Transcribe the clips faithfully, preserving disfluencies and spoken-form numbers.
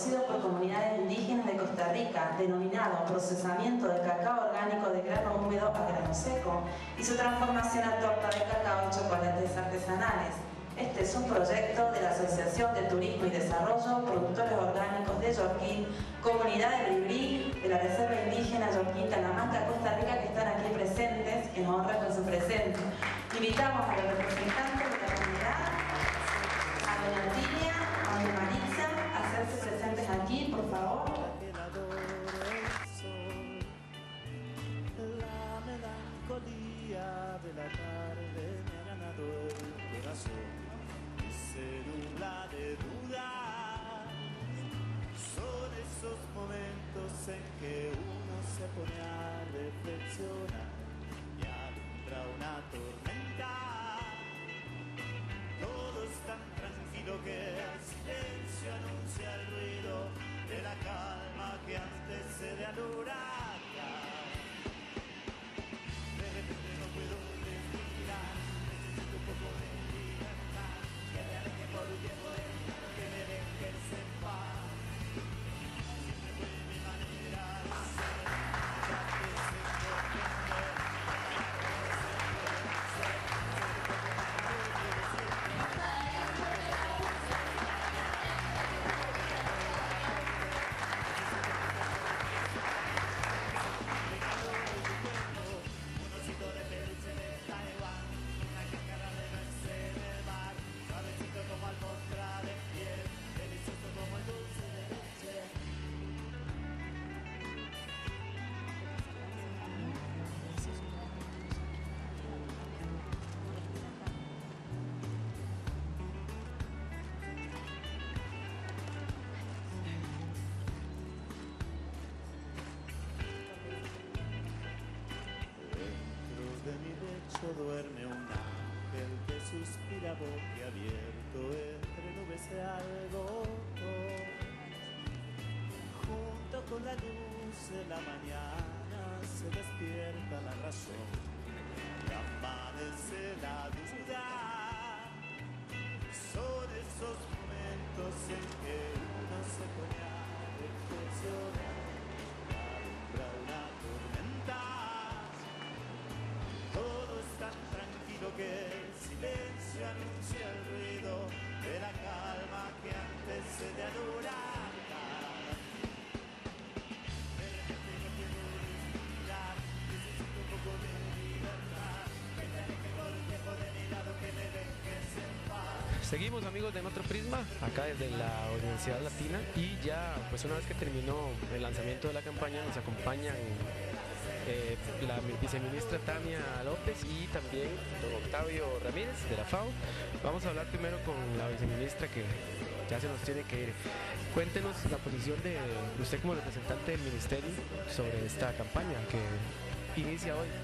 producido por comunidades indígenas de Costa Rica, denominado procesamiento de cacao orgánico de grano húmedo a grano seco, y su transformación a torta de cacao y chocolates artesanales. Este es un proyecto de la Asociación de Turismo y Desarrollo Productores Orgánicos de Yorquín, comunidad de Bribri, de la Reserva Indígena Yorquín Talamanca, Costa Rica, que están aquí presentes, que nos honran con su presencia. Invitamos a los representantes de la comunidad, a doña Tilia, a doña Maritza, a hacerse presentes aquí, por favor. La melancolía de la tarde me ha ganado el corazón. Célula de dudas, son esos momentos en que uno se pone a reflexionar y alumbra una tormenta. Todo es tan tranquilo que el silencio anuncia el ruido de la calma que antecede al huracán. De repente no puedo respirar, necesito un poco de libertad. Que me aleje por un tiempo, que me dejes en paz. Siempre fue mi manera de ser, ya que se comprende. Un osito de peluche de Taiwán, una cáscara de nuez en el mar, suavecito como alfombra de piel, delicioso como el dulce de leche. Dentro de mi lecho duerme un ángel que suspira boquiabierto entre nubes de algodón. Junto con la luz de la mañana se despierta la razón y amanece la duda. Son esos momentos en que uno se pone a reflexionar y alumbra una tormenta. Todo es tan tranquilo que el silencio anuncia el ruido de la calma que antecede al huracán. De repente no puedo respirar, necesito un poco de libertad. Que te aleje por un tiempo de mi lado, que me dejes en paz. Seguimos, amigos de Nuestro Prisma, acá desde la Universidad Latina, y ya pues una vez que terminó el lanzamiento de la campaña nos acompañan eh, la viceministra Tania López y también don Octavio Ramírez de la FAO. Vamos a hablar primero con la viceministra, que ya se nos tiene que ir. Cuéntenos la posición de usted como representante del ministerio sobre esta campaña que inicia hoy.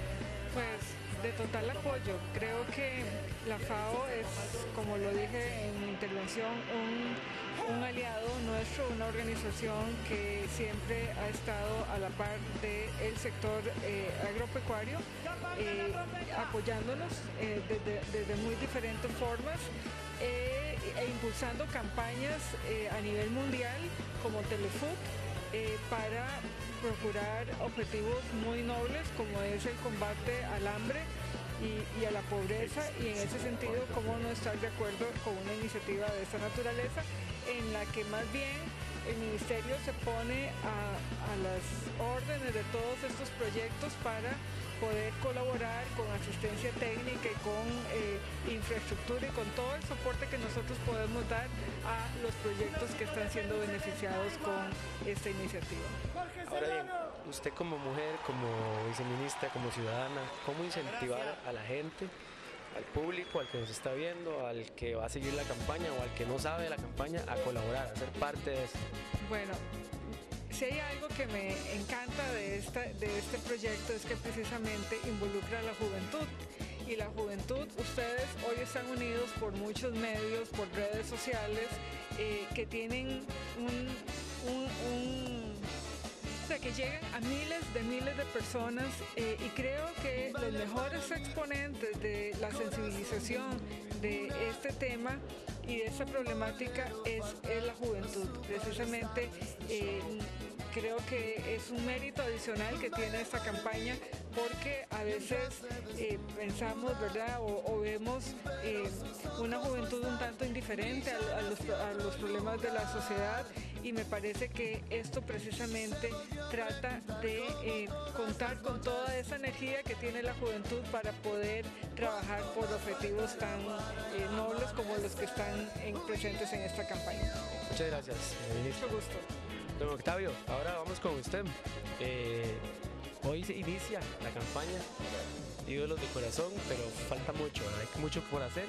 Pues de total apoyo. Creo que la FAO es, como lo dije en mi intervención, un, un aliado nuestro, una organización que siempre ha estado a la par del sector eh, agropecuario, eh, apoyándonos eh, desde, desde muy diferentes formas eh, e impulsando campañas eh, a nivel mundial como Telefood eh, para procurar objetivos muy nobles como es el combate al hambre y, y a la pobreza, y en ese sentido cómo no estar de acuerdo con una iniciativa de esta naturaleza en la que más bien el ministerio se pone a, a las órdenes de todos estos proyectos para poder colaborar con asistencia técnica y con eh, infraestructura y con todo el soporte que nosotros podemos dar a los proyectos que están siendo beneficiados con esta iniciativa. Ahora bien, usted como mujer, como viceministra, como ciudadana, ¿cómo incentivar a la gente, al público, al que nos está viendo, al que va a seguir la campaña o al que no sabe de la campaña a colaborar, a ser parte de esto? Bueno, si hay algo que me encanta de, esta, de este proyecto es que precisamente involucra a la juventud. Y la juventud, ustedes hoy están unidos por muchos medios, por redes sociales, eh, que tienen un, un, un o sea, que llegan a miles de miles de personas eh, y creo que los mejores exponentes de la sensibilización de este tema y de esa problemática es, es la juventud. Precisamente eh, creo que es un mérito adicional que tiene esta campaña, porque a veces eh, pensamos, ¿verdad? O, o vemos eh, una juventud un tanto indiferente a, a, los, a los problemas de la sociedad, y me parece que esto precisamente trata de eh, contar con toda esa energía que tiene la juventud para poder trabajar por objetivos tan eh, nobles como los que están en, presentes en esta campaña. Muchas gracias, ministro. Mucho gusto. Don Octavio, ahora vamos con usted. Eh, hoy se inicia la campaña Ídolos de Corazón, pero falta mucho, ¿verdad? Hay mucho por hacer.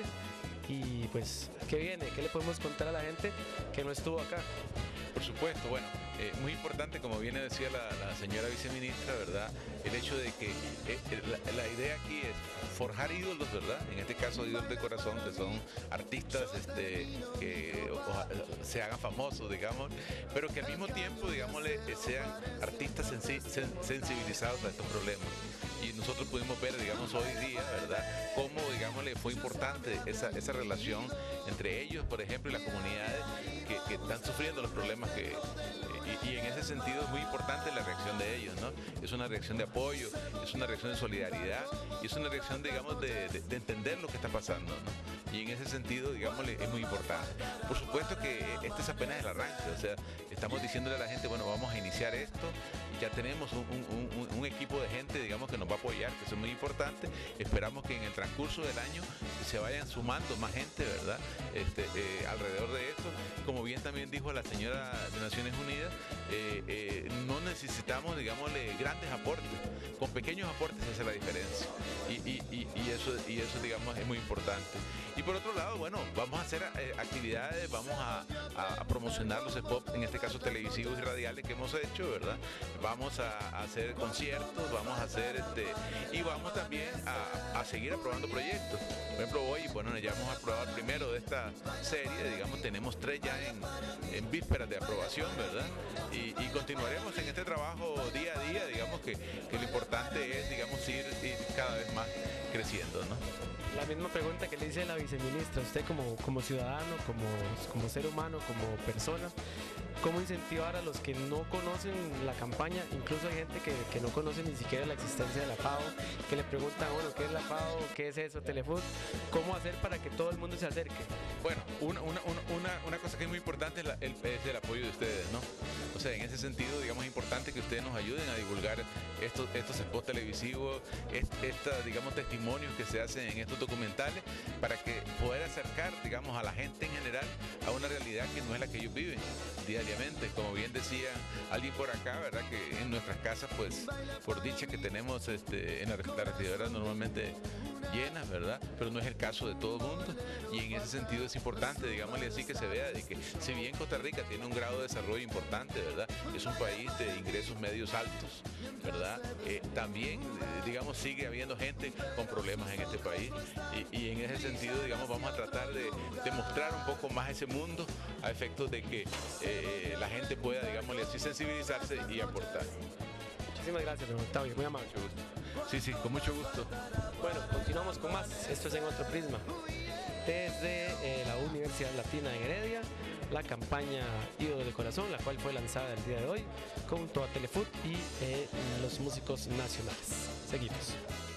Y pues, ¿qué viene? ¿Qué le podemos contar a la gente que no estuvo acá? Por supuesto, bueno, eh, muy importante, como bien decía la, la señora viceministra, ¿verdad? El hecho de que eh, la, la idea aquí es forjar ídolos, ¿verdad? En este caso, ídolos de corazón, que son artistas este, que o, se hagan famosos, digamos, pero que al mismo tiempo, digámosle, sean artistas sensi sen sensibilizados a estos problemas. Y nosotros pudimos ver, digamos, hoy día, ¿verdad?, cómo, digámosle, fue importante esa, esa relación entre ellos, por ejemplo, y las comunidades que, que están sufriendo los problemas que... Y, y en ese sentido es muy importante la reacción de ellos, ¿no? Es una reacción de apoyo, es una reacción de solidaridad y es una reacción, digamos, de, de, de entender lo que está pasando, ¿no? Y en ese sentido, digámosle, es muy importante. Por supuesto que este es apenas el arranque, o sea, estamos diciéndole a la gente, bueno, vamos a iniciar esto, ya tenemos un, un, un, un equipo de gente, digamos, que nos va a apoyar, que eso es muy importante. Esperamos que en el transcurso del año se vayan sumando más gente, ¿verdad?, este, eh, alrededor de esto. Como bien también dijo la señora de Naciones Unidas, eh, eh, no necesitamos, digámosle, grandes aportes, con pequeños aportes se hace la diferencia, y, y, y, y, eso, y eso, digamos, es muy importante. Y por otro lado, bueno, vamos a hacer eh, actividades, vamos a, a, a promocionar los spots, en este caso televisivos y radiales que hemos hecho, ¿verdad? Vamos a, a hacer conciertos, vamos a hacer este, y vamos también a, a seguir aprobando proyectos. Por ejemplo, hoy, bueno, ya vamos a aprobar el primero de esta serie, digamos, tenemos tres ya en, en vísperas de aprobación, ¿verdad? Y, y continuaremos en este trabajo día a día, digamos que, que lo importante es, digamos, ir, ir cada vez más creciendo, ¿no? La misma pregunta que le hice la viceministra, usted como, como ciudadano, como, como ser humano, como persona, ¿cómo incentivar a los que no conocen la campaña? Incluso hay gente que, que no conoce ni siquiera la existencia de la FAO, que le preguntan, bueno, ¿qué es la FAO? ¿Qué es eso? Telefood. ¿Cómo hacer para que todo el mundo se acerque? Bueno, una, una, una, una cosa que es muy importante es, la, el, es el apoyo de ustedes, ¿no? O sea, en ese sentido, digamos, es importante que ustedes nos ayuden a divulgar estos, estos spots televisivos, estos, digamos, testimonios que se hacen en estos documentales, para que poder acercar, digamos, a la gente en general a una realidad que no es la que ellos viven diariamente. Como bien decía alguien por acá, ¿verdad?, que en nuestras casas, pues, por dicha que tenemos este, en la, la refrigeradora normalmente llenas, ¿verdad?, pero no es el caso de todo el mundo, y en ese sentido es importante, digámosle así, que se vea de que si bien Costa Rica tiene un grado de desarrollo importante, ¿verdad?, es un país de ingresos medios altos, ¿verdad?, eh, también, eh, digamos, sigue habiendo gente con problemas en este país, y, y en ese sentido, digamos, vamos a tratar de, de mostrar un poco más ese mundo a efectos de que eh, la gente pueda, digámosle así, sensibilizarse y aportar. Muchísimas gracias, don Octavio, muy amable. Mucho gusto. Sí, sí, con mucho gusto. Bueno, continuamos con más. Esto es En Otro Prisma. Desde eh, la Universidad Latina en Heredia, la campaña Ídolos de Corazón, la cual fue lanzada el día de hoy, junto a Telefood y eh, los músicos nacionales. Seguimos.